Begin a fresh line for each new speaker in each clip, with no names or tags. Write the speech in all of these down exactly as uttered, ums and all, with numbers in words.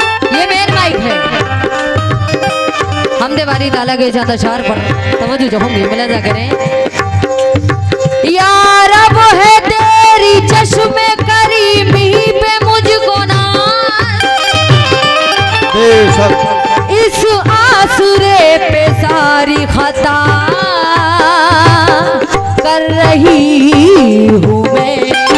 ये main mic है। हम देवारी डाला गए जाता चार पर तवज्जो जो होंगे मिला करें। यार अब है तेरी चश्मे करीमी पे मुझको ना इस आसुरे पे सारी खता कर रही हूँ मैं।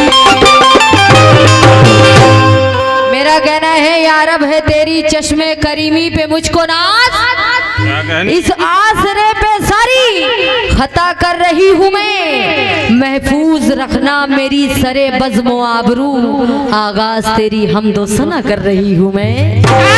मेरा कहना है यार अब है तेरी चश्मे करीमी पे मुझको नाज इस आसरे पे सारी खता कर रही हूँ मैं। महफूज रखना मेरी सरे बज़्म आबरू आगाज तेरी हमदो सना कर रही हूँ मैं।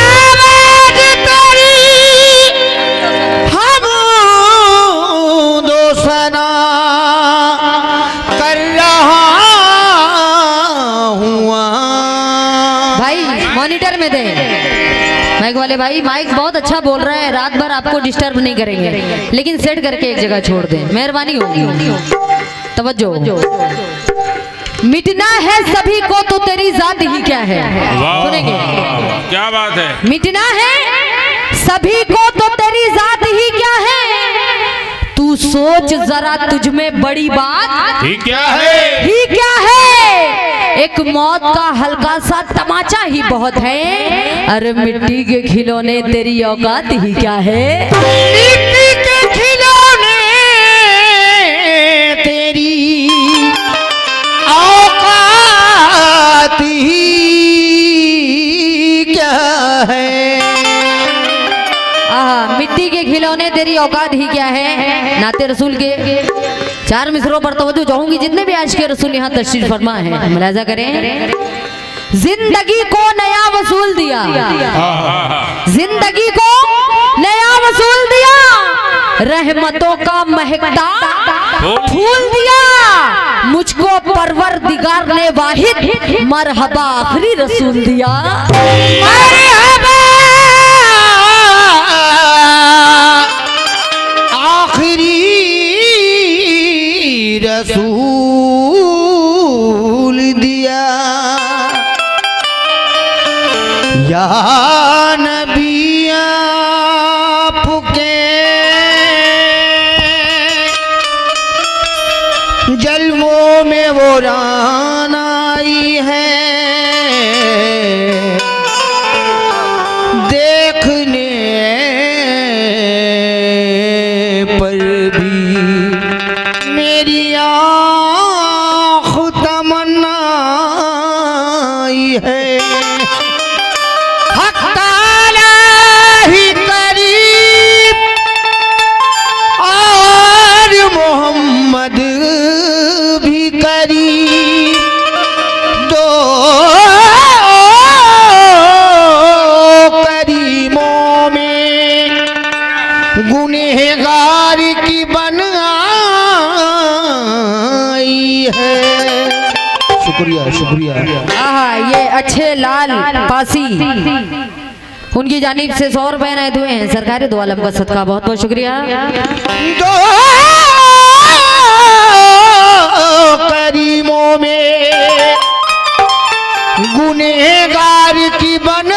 मॉनिटर में दे माइक वाले भाई, माइक बहुत अच्छा बोल रहे हैं, रात भर आपको डिस्टर्ब नहीं करेंगे, लेकिन सेट करके एक जगह छोड़ दें, मेहरबानी होगी। तवज्जो। मिटना है सभी को तो तेरी जात ही क्या है। सुनेंगे
क्या बात है।
मिटना है सभी को तो तेरी जात ही क्या है। तू सोच जरा तुझ में बड़ी बात
ही क्या है,
ही क्या है। एक मौत का हल्का सा तमाचा ही बहुत है। अरे मिट्टी के खिलौने तेरी औकात ही क्या है।
मिट्टी के खिलौने तेरी औकात ही क्या है।
आहा, मिट्टी के खिलौने तेरी औकात ही क्या है। नाते रसूल के चार मिसरों पर तवज्जो चाहूंगी। जितने भी आज के रसूल यहाँ तशरीफ फरमा है मुलाजा करें। जिंदगी को नया वसूल दिया, जिंदगी को नया वसूल दिया, रहमतों का महकता फूल दिया। मुझको परवरदिगार ने वाहिद मरहबा आखिरी रसूल दिया।
मरहबा आखिरी रसूल दिया। या नबी आपके जलवों में वो रान आई है। देखने पर भी मेरी आँख तमन्ना आई है। हक ताला ही करीब और मोहम्मद भी करीब। दो करीमों में गुनहगार की बन आई है। शुक्रिया शुक्रिया।
आहा, ये अच्छे लाल पासी उनकी जानिब से सौ रुपए इनायत हुए हैं। सरकारी दो आलम का सदका बहुत बहुत शुक्रिया।
दो करीमों में गुनहगार की बन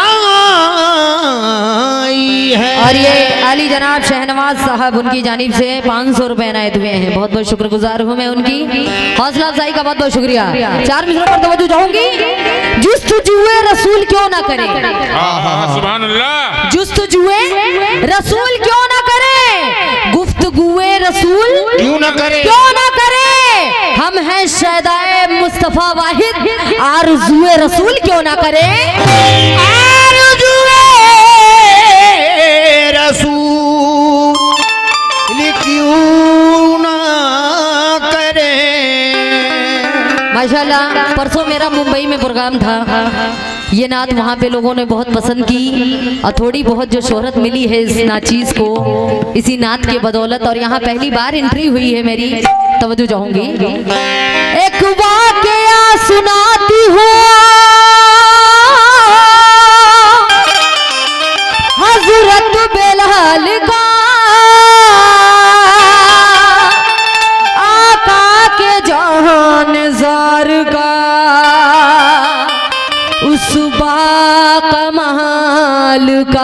आई है।
और ये आली जनाब शहनवाज साहब उनकी जानिब से पाँच सौ रुपए इनायत हुए हैं। बहुत बहुत शुक्रगुजार हूँ मैं उनकी। हौसला अफजाई का बहुत बहुत शुक्रिया। चार मिसरों पर तवज्जो चाहूंगी। जुस्तजुए रसूल क्यों ना करे,
सुभान अल्लाह।
जुस्तजुए रसूल क्यों ना करे, गुफ्तगुए रसूल
क्यों ना करे,
क्यों ना करे। हम हैं शहदाए मुस्तफा वाहिद, आरज़ुए रसूल क्यों ना करे।
आरज़ुए रसूल क्यों ना करे।
माशाल्लाह, परसों मेरा मुंबई में प्रोग्राम था। ये नात वहाँ पे लोगों ने बहुत पसंद की और थोड़ी बहुत जो शोहरत मिली है इस नाचीज को इसी नात के बदौलत। और यहाँ पहली बार एंट्री हुई है मेरी। तवज्जो चाहूंगी। एक वाकया सुनाती हूँ हज़रत बेलाल का, आका के जान जार का, उस बाका कमाल का।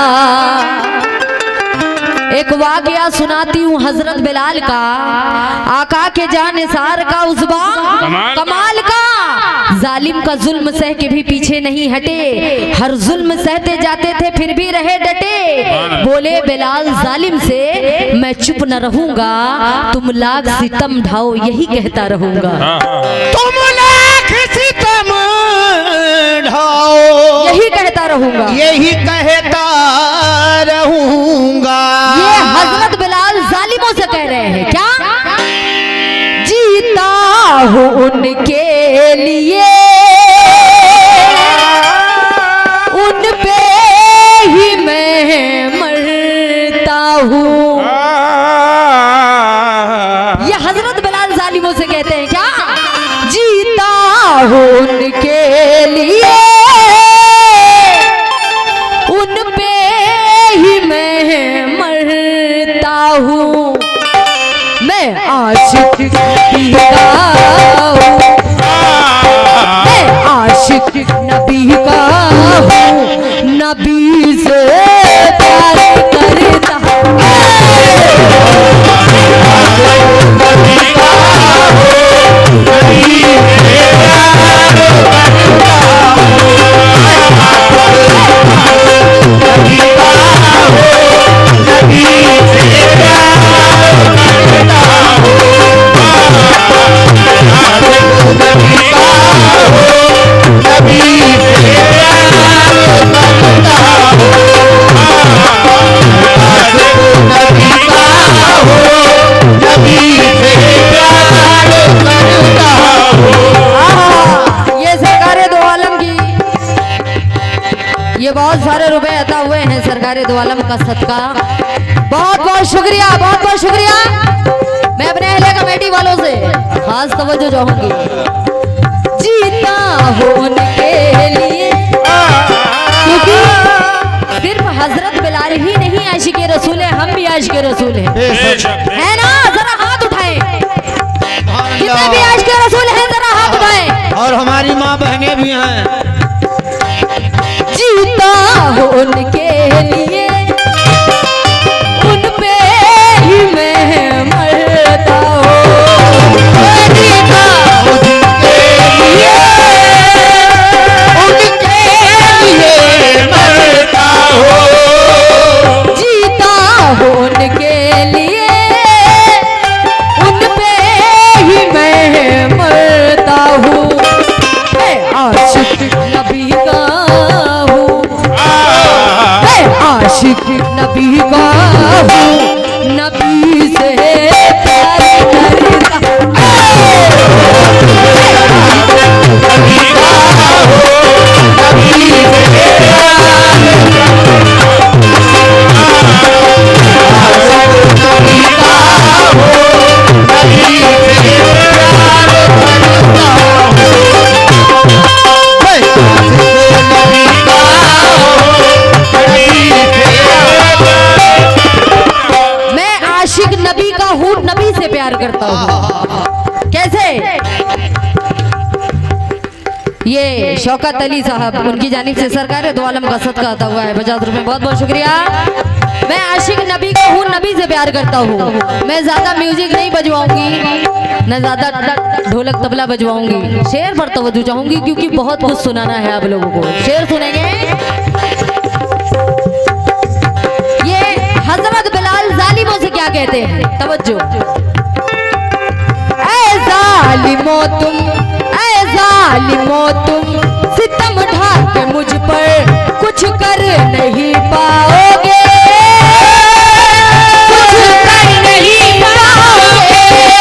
एक वाकया सुनाती हूँ हजरत बिलाल का, आका के जानिसार का उज़्बा
कमाल,
कमाल का। जालिम का जुल्म सह के भी पीछे नहीं हटे, हर जुल्म सहते जाते थे फिर भी रहे डटे। बोले बिलाल जालिम से मैं चुप न रहूंगा, तुम लाख सितम ढाओ यही कहता रहूंगा।
तुम लाख सितम ढाओ
यही कहता रहूंगा,
यही कहता रहूंगा।
ये हजरत बिलाल जालिमों से कह रहे हैं क्या? जीता हूँ उनके लिए, उन पे ही मैं मरता हूँ। ये हजरत बिलाल जालिमों से कहते हैं क्या? जीता हूँ उनके लिए, उन पे ही मैं मरता हूँ। मैं आशिक नबी का हूँ, मैं आशिक नबी का हूँ, नबी से प्यार करता हूँ। ये बहुत सारे रुपए अता हुए हैं सरकार दो आलम का सदका। बहुत बहुत शुक्रिया, बहुत बहुत शुक्रिया। मैं अपने अहले कमेटी वालों से खास तवज्जो चाहूंगी। जीता हो उनके लिए, क्योंकि सिर्फ हजरत बिलाल ही नहीं आशिक रसूल है, हम भी आशिक रसूल हैं, है ना? जरा हाथ उठाएं, कितने भी आशिक रसूल हैं जरा हाथ उठाएं।
और हमारी माँ बहनें भी हैं।
जीता हो उनके लिए, उन पे ही मैं मरता हूँ। जीता हो उनके लिए, उनके लिए मरता हूँ। जीता हो उनके लिए, उन पे ही मैं मरता हूँ। मैं आशिक नबी का, आशिक नबी का हूँ, नबी से प्यार करता हूँ। नबी का हूँ, नबी से प्यार करता हूँ। नबी का हूँ, नबी से प्यार करता नबी का हूँ, नबी से प्यार करता हूँ। कैसे? ये शौकत अली साहब, उनकी जानिब से सरकार दो आलम का सदका आता हुआ है पचास रुपए। बहुत बहुत शुक्रिया। मैं आशिक नबी का हूँ, नबी से प्यार करता हूँ। मैं ज्यादा म्यूजिक नहीं बजवाऊंगी, न ज्यादा ढोलक तबला बजवाऊंगी। शेर पर तवज्जो चाहूंगी क्योंकि बहुत कुछ सुनाना है आप लोगों को। शेर सुनेंगे। ये हजरत बिलाल जालिमों से क्या कहते हैं, तवज्जो। ऐ जालिमो तुम, ऐ जालिमो तुम, सितम ढा के मुझ पर कुछ कर नहीं पाओगे, कुछ कर नहीं पाओगे।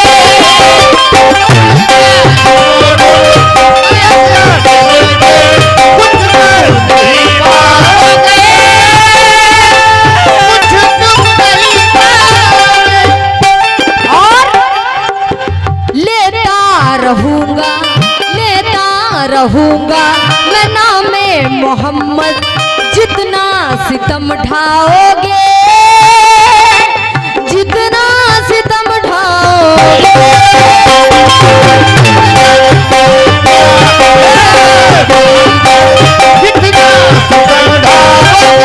रहूंगा, लेता रहूंगा मैं नामे मोहम्मद, जितना सितम ढाओगे, जितना सितम ढाओगे। जितना सितम ढाओगे,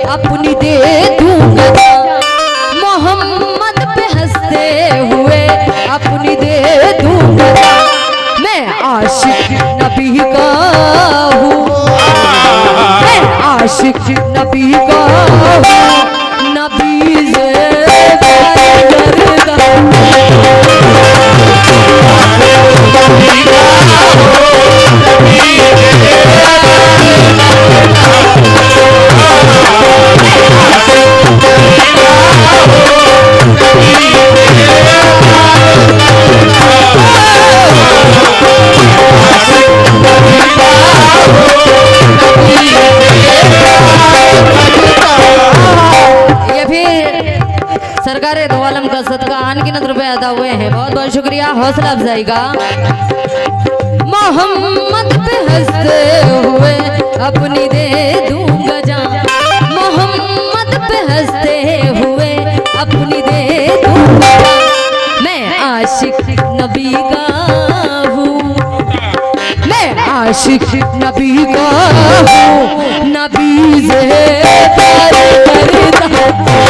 अपनी दे दूंगा मोहम्मद पे हंसते हुए अपनी दे दूंगा मैं आशिक नबी का हूँ मैं आशिक नबी का हूँ नबी से सरकारे दो आलम का सदका अनगिनत रुपए अदा हुए हैं। बहुत बहुत शुक्रिया हौसला अफजाई का। मोहम्मद पे हंसते हुए अपनी दे दूंगा जान मोहम्मद पे हंसते हुए अपनी दे दूंगा मैं आशिक नबी का हूँ मैं आशिक नबी का हूँ नबी से प्यार करता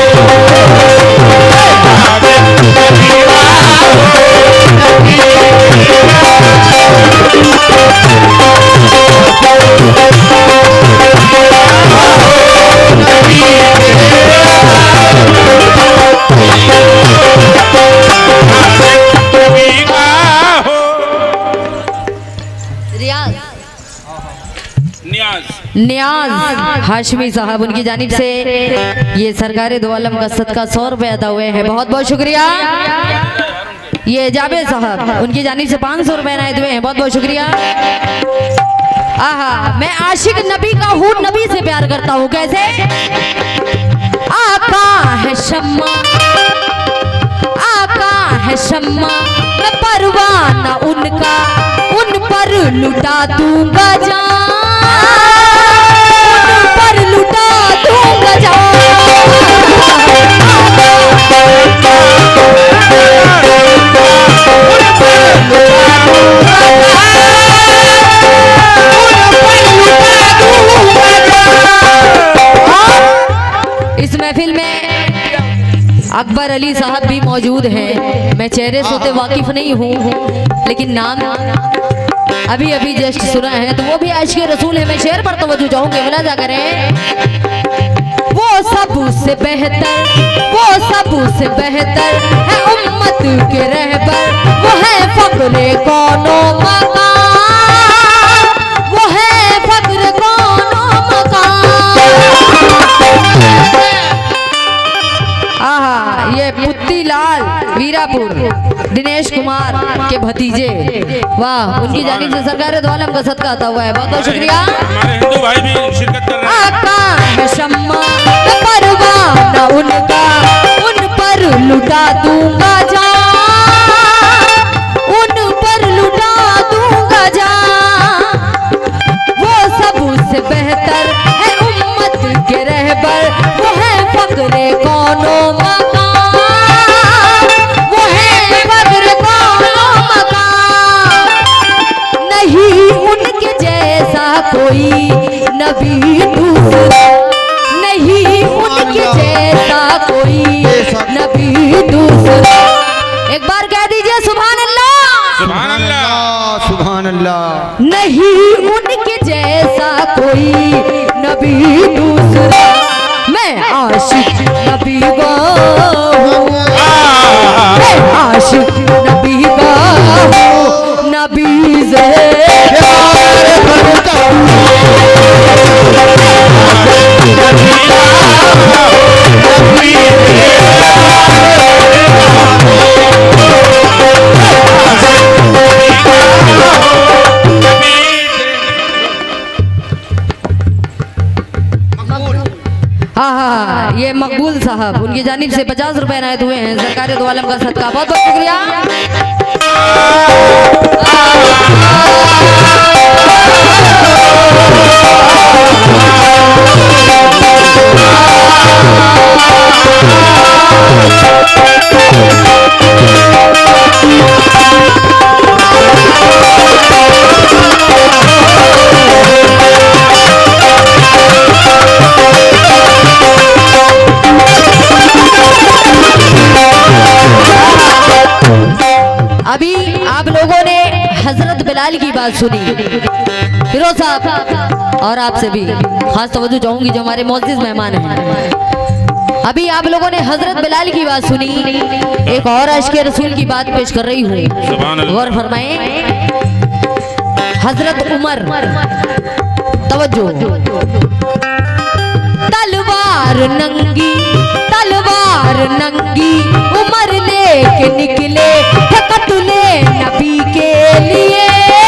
नियाज हाशमी साहब उनकी जानिब से ये सरकारे दो आलम का सदका सौ रुपए अदा हुए हैं। बहुत बहुत शुक्रिया। ये जावेद साहब उनकी जानिब से पाँच सौ रुपए इनायत हुए हैं। बहुत बहुत शुक्रिया। आहा मैं आशिक नबी का हूँ नबी से प्यार करता हूँ। कैसे? आका है शम्मा आका है शम्मा मैं परवाना उनका उन पर लुटा दूंगा जान पर लुटा दूंगा जान इस महफिल में अकबर अली साहब भी मौजूद हैं। मैं चेहरे से तो वाकिफ नहीं हूँ लेकिन नाम अभी अभी जस्ट सुना है तो वो भी आशिक़ रसूल है। मैं शेर पर तवज्जो चाहूंगी मुलाजा करें। वो सब से बेहतर वो सब से बेहतर है उम्मत के रहबर वो है फक्रे कौनो मकान वो है फक्रे कौनो मकान। आहा ये पुत्ती लाल वीरापुर दिनेश कुमार के भतीजे वाह उनकी जानिब से सरकार दो आलम का सदका आता हुआ है। बहुत बहुत शुक्रिया।
हमारे हिंदू भाई भी शिरकत कर रहे हैं।
आका है शम्मा परवाना उनका उन पर लुटा दूंगा जान उन पर लुटा दूंगा जान वो सबसे बेहतर है उम्मत के रहबर वो है फक्रे कौनो मकान वो है फक्रे कौनो मकान नहीं उनके जैसा कोई नबी दूसरा नहीं उनके जैसा कोई नबी दूसरा। एक बार कह दीजिए सुभान अल्लाह
सुभान अल्लाह
सुभान अल्लाह।
नहीं उनके जैसा कोई नबी दूसरा मैं आशिक नबी का हूँ मैं आशिक नबी का हूँ नबी से प्यार करता हूँ हाँ हाँ ये मकबूल साहब उनकी जानिब से पचास रुपए इनायत हुए हैं। सरकार दो आलम का सदका बहुत बहुत शुक्रिया। बेलाल की बात सुनी। फिरोज साहब और आपसे भी खास तवज्जो चाहूंगी जो हमारे मोअज़्ज़िज़ मेहमान हैं। अभी आप लोगों ने हजरत बिलाल की बात सुनी, एक और आशिक़े रसूल की बात पेश कर रही हूँ, गौर फरमाएं। हजरत उमर, तवज्जो। तलवार नंगी तलवार नंगी उमर लेके निकले कतले नबी के लिए,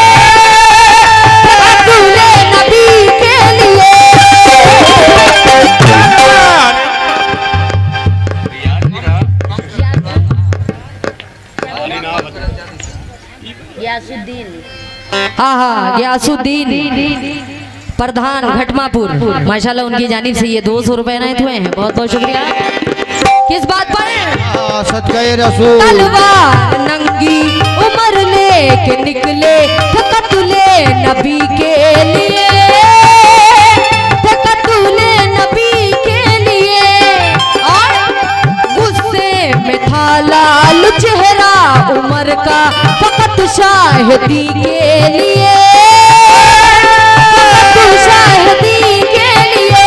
कतले नबी के लिए। हाँ हाँ ग्यासुद्दीन प्रधान घटमापुर, माशाल्लाह उनकी जानिब से ये दो सौ रुपए इनायत हुए हैं, बहुत बहुत शुक्रिया। किस बात पर?
सदक़े रसूल।
तलवार नंगी उमर लेके निकले कतले नबी के लिए, कतले नबी के लिए। और गुस्से में था लाल चेहरा उमर का फकत शाहिदी के लिए, शाहिदी के लिए।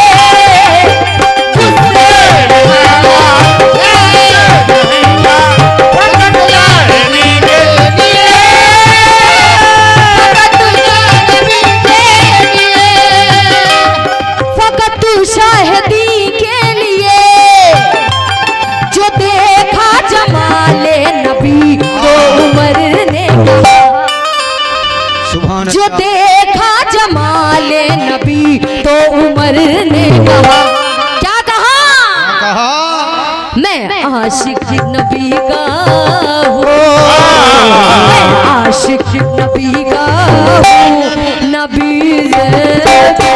फकत शाहिदी के लिए जो देखा जमाले नबी तो उमर ने कहा, जो देखा जमाले नबी तो उमर ने कहा। क्या कहा?
कहा
मैं आशिक नबी का हूँ, मैं आशिक नबी का हूँ, नबी से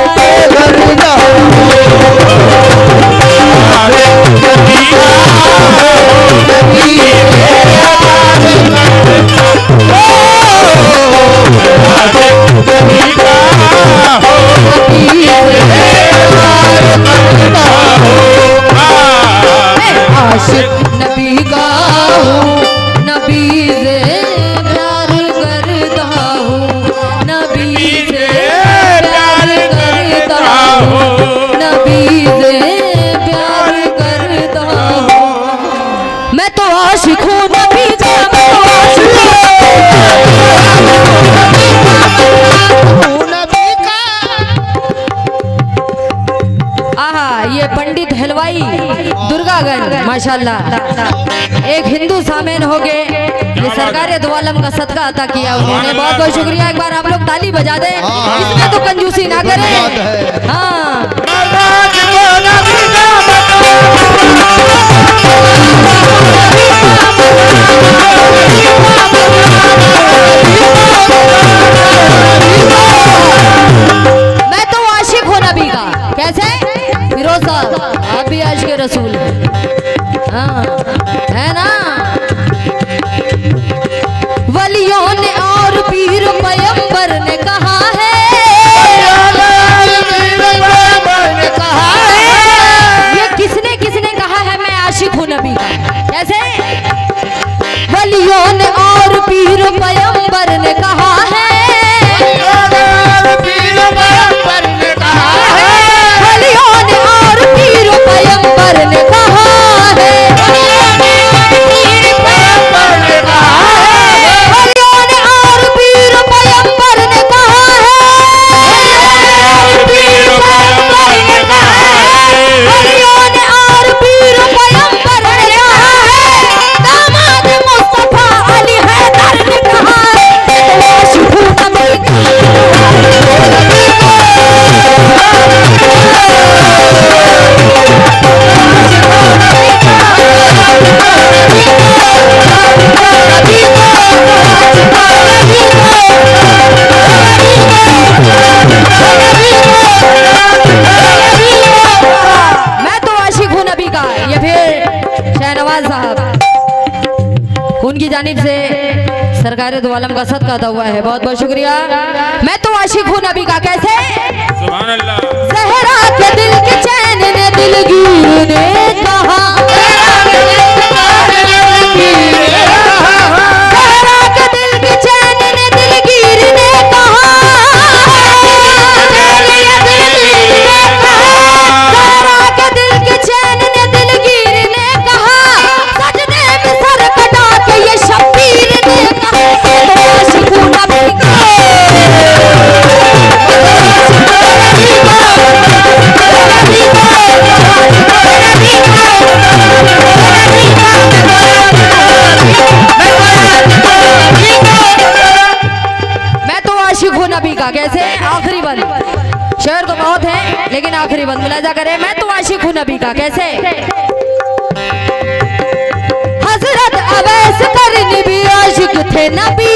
आशिक नबी का हूँ, नबी से प्यार करता हूँ, नबी से प्यार करता हूँ, नबी से प्यार करता हूँ। मैं तो आशिक हूँ नबी का, मैं तो आशिक हूँ नबी का। आहा, ये पंडित हलवाई दुर्गागंज माशाल्लाह एक हिंदू सामेन हो गए, ये सरकार दो आलम का सदका अता किया उन्होंने, बहुत बहुत शुक्रिया। एक बार आप लोग ताली बजा दें, इसमें तो कंजूसी ना करें। हाँ मैं तो आशिक हूँ नबी का। कैसे? फिरोज साहब आप भी आशिक़े रसूल हैं, हाँ है ना। वलियों ने और पीर पैगंबर ने कहा है, कहा है। ये किसने किसने कहा है मैं आशिक हूँ नबी का? कैसे? वलियों ने और पीर पैगंबर ने कहा है, वलियों ने और पीर पैगंबर ने कहा है, वलियों ने और पीर पैगंबर ने कहा है, वलियों ने और पीर पैगंबर ने कहा है, दामाद मुस्तफा अली हैदर ने कहा है, आशिक हूँ नबी का। मैं तो आशिक हूँ नबी का। ये फिर शहनवाज साहब उनकी जानिब से सरकार दो आलम का सदका अता हुआ है, बहुत बहुत शुक्रिया। मैं तो आशिक हूँ नबी का। कैसे?
सुभान अल्लाह।
सहरा के दिल के चैन ने दिलगीर ने कहा, सहरा के दिल के चैन ने दिलगीर आखिरी बंद मुलाजा करे। मैं तो आशिक हूँ नबी का। कैसे? हजरत अवैस करनी भी आशिक थे नबी